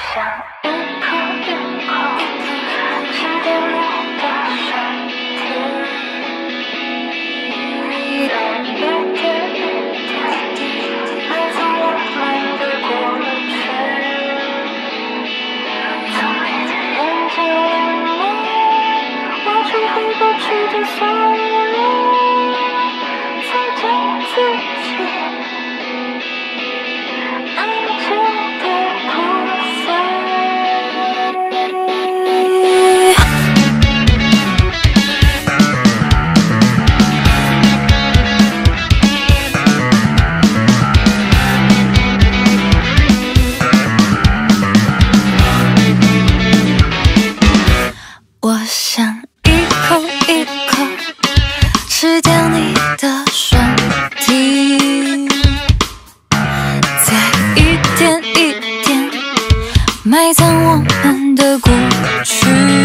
埋葬我们的过去，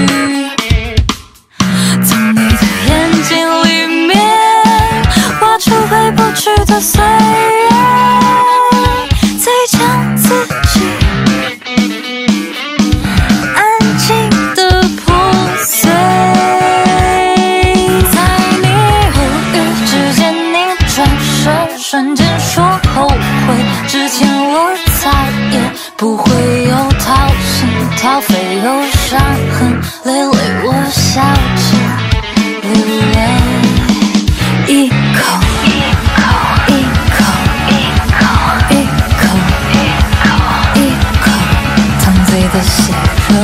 从你的眼睛里面挖出回不去的岁月，再将自己安静地破碎，在你无语之间，你转身，瞬间说后悔，之前我再也不会有掏心掏肺有伤痕累累，我笑着流泪，一口一口一口一口一口一口烫醉的血肉，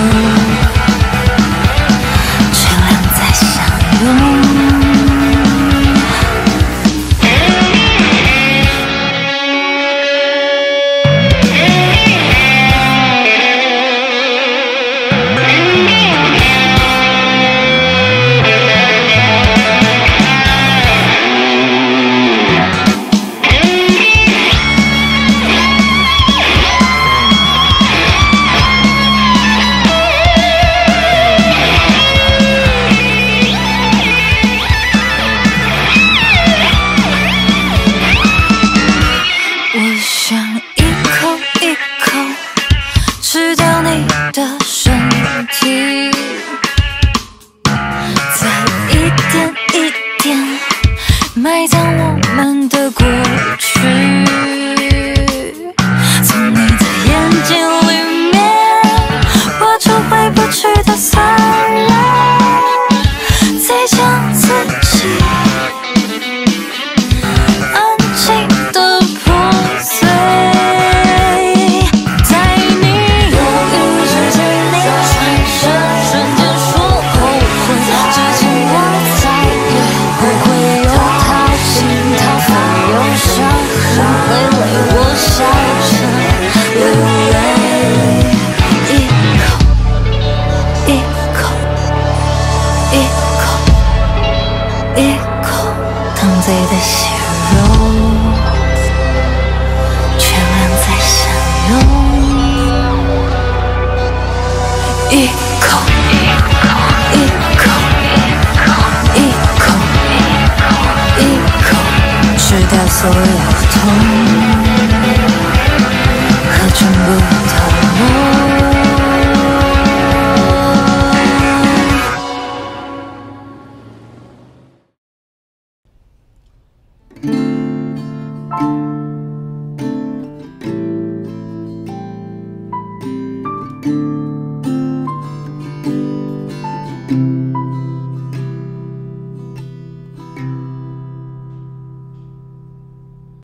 却两再相拥。吃掉你的身体，再一点一点埋葬我们的过去，从你的眼睛里面挖出回不去的岁月，再将自己安静地破碎。烫醉的血肉，却两再相拥。一口一口一口一口一口，吃掉所有痛和全部投入。